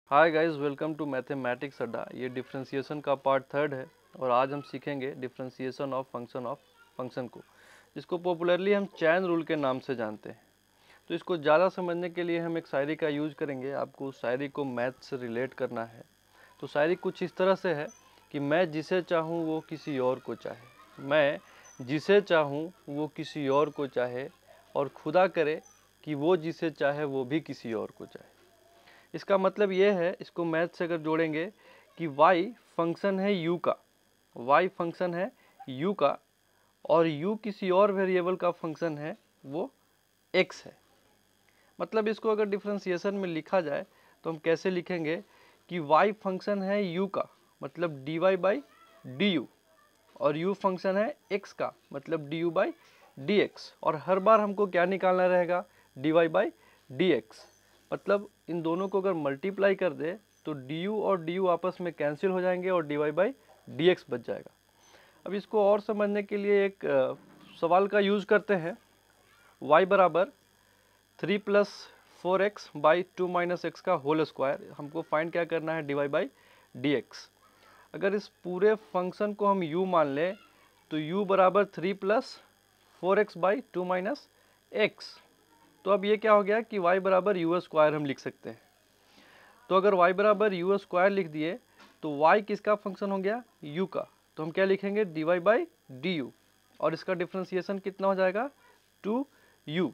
Hi guys, welcome to mathematics Adda. ये differentiation का part 3 है और आज हम सीखेंगे डिफरेंशिएशन ऑफ फंक्शन को, जिसको पॉपुलरली हम चैन रूल के नाम से जानते हैं। तो इसको ज़्यादा समझने के लिए हम एक शायरी का यूज करेंगे। आपको उस शायरी को मैथ से रिलेट करना है। तो शायरी कुछ इस तरह से है कि मैं जिसे चाहूँ वो किसी और को चाहे, मैं जिसे चाहूँ वो किसी और को चाहे, और खुदा करे कि वो जिसे चाहे वो भी किसी और को चाहे। इसका मतलब ये है, इसको मैथ से अगर जोड़ेंगे कि y फंक्शन है u का, y फंक्शन है u का, और u किसी और वेरिएबल का फंक्शन है, वो x है। मतलब इसको अगर डिफरेंशिएशन में लिखा जाए तो हम कैसे लिखेंगे कि y फंक्शन है u का, मतलब dy बाई डी, और u फंक्शन है x का, मतलब du बाई dx, और हर बार हमको क्या निकालना रहेगा, dy बाई dx। मतलब इन दोनों को अगर मल्टीप्लाई कर दे तो du और du आपस में कैंसिल हो जाएंगे और dy बाई dx बच जाएगा। अब इसको और समझने के लिए एक सवाल का यूज करते हैं। y बराबर 3 plus 4x by 2 minus x का होल स्क्वायर, हमको फाइंड क्या करना है, dy बाई dx। अगर इस पूरे फंक्शन को हम u मान लें तो u बराबर 3 plus 4x by 2 minus x. तो अब ये क्या हो गया कि y बराबर यू स्क्वायर हम लिख सकते हैं। तो अगर y बराबर यू स्क्वायर लिख दिए तो y किसका फंक्शन हो गया, u का। तो हम क्या लिखेंगे, dy बाई डी यू, और इसका डिफ्रेंसिएशन कितना हो जाएगा, 2u।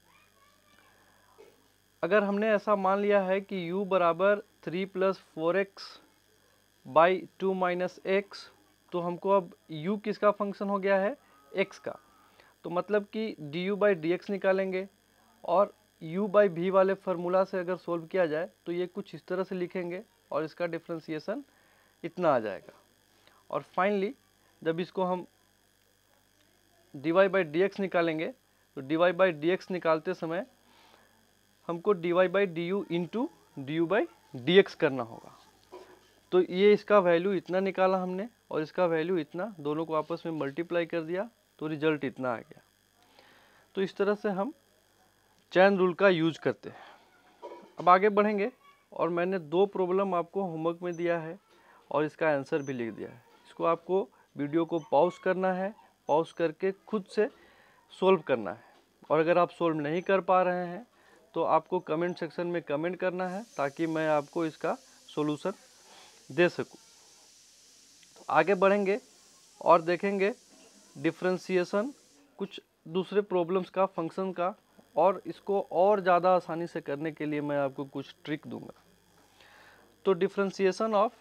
अगर हमने ऐसा मान लिया है कि u बराबर 3 plus 4x by 2 minus x, तो हमको अब u किसका फंक्शन हो गया है, x का। तो मतलब कि du बाई डी एक्स निकालेंगे, और u बाई वी वाले फार्मूला से अगर सोल्व किया जाए तो ये कुछ इस तरह से लिखेंगे, और इसका डिफ्रेंसिएशन इतना आ जाएगा। और फाइनली जब इसको हम dy बाई डी एक्स निकालेंगे तो dy बाई डी एक्स निकालते समय हमको dy by d u into d u by d x करना होगा। तो ये इसका वैल्यू इतना निकाला हमने, और इसका वैल्यू इतना, दोनों को आपस में मल्टीप्लाई कर दिया तो रिजल्ट इतना आ गया। तो इस तरह से हम चैन रूल का यूज करते हैं। अब आगे बढ़ेंगे, और मैंने 2 प्रॉब्लम आपको होमवर्क में दिया है और इसका आंसर भी लिख दिया है। इसको आपको वीडियो को पॉज करना है, पॉज करके खुद से सोल्व करना है। और अगर आप सोल्व नहीं कर पा रहे हैं तो आपको कमेंट सेक्शन में कमेंट करना है, ताकि मैं आपको इसका सॉल्यूशन दे सकूं। आगे बढ़ेंगे और देखेंगे डिफरेंशिएशन कुछ दूसरे प्रॉब्लम्स का, फंक्शन का, और इसको और ज़्यादा आसानी से करने के लिए मैं आपको कुछ ट्रिक दूंगा। तो differentiation of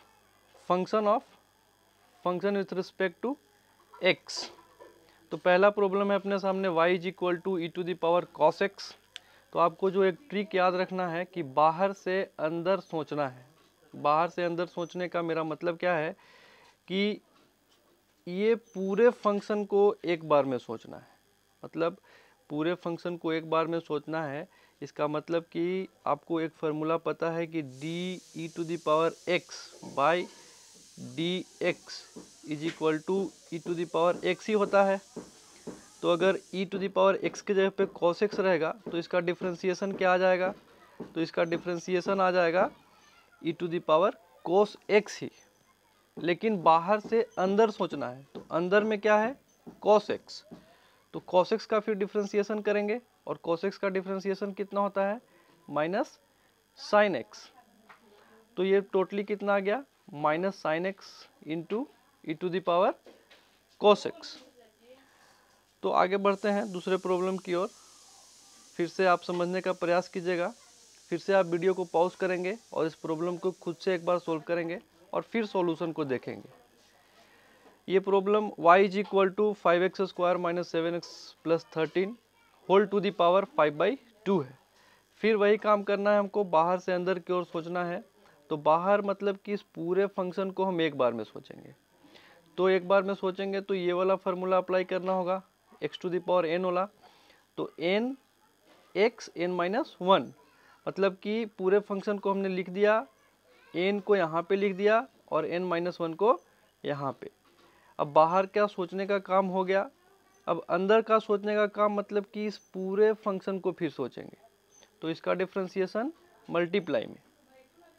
function with respect to x. तो पहला प्रॉब्लम है अपने सामने, y is equal to e to the power cos x. तो आपको जो एक ट्रिक याद रखना है कि बाहर से अंदर सोचना है। बाहर से अंदर सोचने का मेरा मतलब क्या है कि ये पूरे फंक्शन को एक बार में सोचना है। मतलब पूरे फंक्शन को एक बार में सोचना है। इसका मतलब कि आपको एक फार्मूला पता है कि d e to the power x by d x is equal to e to the power x ही होता है। तो अगर e to the power x के जगह पे cos x रहेगा तो इसका डिफरेंशिएशन क्या आ जाएगा, तो इसका डिफरेंशिएशन आ जाएगा e to the power cos x ही। लेकिन बाहर से अंदर सोचना है, तो अंदर में क्या है, cos x। तो cos x का फिर डिफरेंशिएशन करेंगे, और cos x का डिफरेंशिएशन कितना होता है, माइनस साइन x। तो ये टोटली कितना आ गया, minus sine x into e to the power cos x। तो आगे बढ़ते हैं दूसरे प्रॉब्लम की ओर। फिर से आप समझने का प्रयास कीजिएगा। फिर से आप वीडियो को पॉज करेंगे और इस प्रॉब्लम को खुद से एक बार सोल्व करेंगे, और फिर सॉल्यूशन को देखेंगे। ये problem y is equal to 5x square minus 7x plus 13 whole to the power 5/2 है। फिर वही काम करना है हमको, बाहर से अंदर की ओर सोचना है। तो बाहर मतलब कि इस पूरे फंक्शन को हम एक बार में सोचेंगे। तो एक बार में सोचेंगे तो ये वाला फार्मूला अप्लाई करना होगा, x to the power n वाला। तो n x n माइनस 1, मतलब कि पूरे फंक्शन को हमने लिख दिया, n को यहाँ पे लिख दिया और n माइनस 1 को यहाँ पे। अब बाहर क्या सोचने का काम हो गया। अब अंदर का सोचने का काम मतलब कि इस पूरे फंक्शन को फिर सोचेंगे। तो इसका डिफरेंशिएशन मल्टीप्लाई में,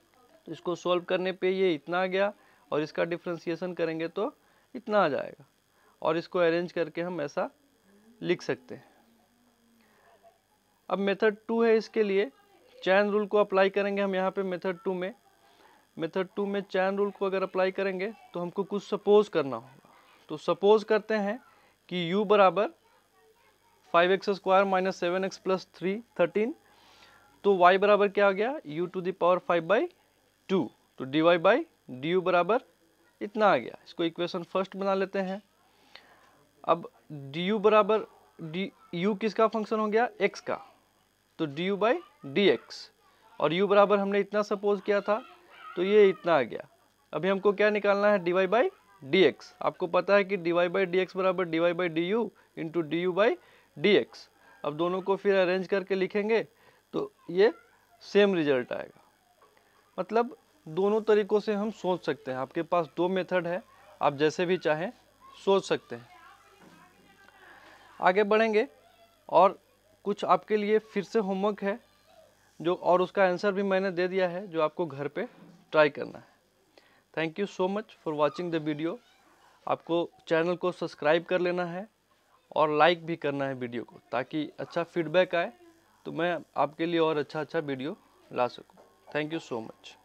तो इसको सॉल्व करने पे ये इतना आ गया और इसका डिफ्रेंसिएशन करेंगे तो इतना आ जाएगा और इसको अरेंज करके हम ऐसा लिख सकते हैं। अब मेथड 2 है, इसके लिए चैन रूल को अप्लाई करेंगे हम यहाँ पे मेथड 2 में। मेथड 2 में चैन रूल को अगर अप्लाई करेंगे तो हमको कुछ सपोज करना होगा। तो सपोज करते हैं कि u बराबर 5x² माइनस 7x प्लस 13, तो y बराबर क्या आ गया u टू द पावर 5/2, तो dy बाई du बराबर इतना आ गया। इसको इक्वेशन फर्स्ट बना लेते हैं। अब du बराबर u किसका फंक्शन हो गया, x का, तो du बाई dx, और u बराबर हमने इतना सपोज किया था तो ये इतना आ गया। अभी हमको क्या निकालना है, dy बाई dx। आपको पता है कि dy बाई dx बराबर dy by du into du by dx। अब दोनों को फिर अरेंज करके लिखेंगे तो ये सेम रिजल्ट आएगा। मतलब दोनों तरीकों से हम सोच सकते हैं। आपके पास दो मेथड है, आप जैसे भी चाहें सोच सकते हैं। आगे बढ़ेंगे और कुछ आपके लिए फिर से होमवर्क है जो, और उसका आंसर भी मैंने दे दिया है, जो आपको घर पे ट्राई करना है। Thank you so much for watching the video. आपको चैनल को सब्सक्राइब कर लेना है और लाइक भी करना है वीडियो को, ताकि अच्छा फीडबैक आए तो मैं आपके लिए और अच्छा वीडियो ला सकूं। Thank you so much.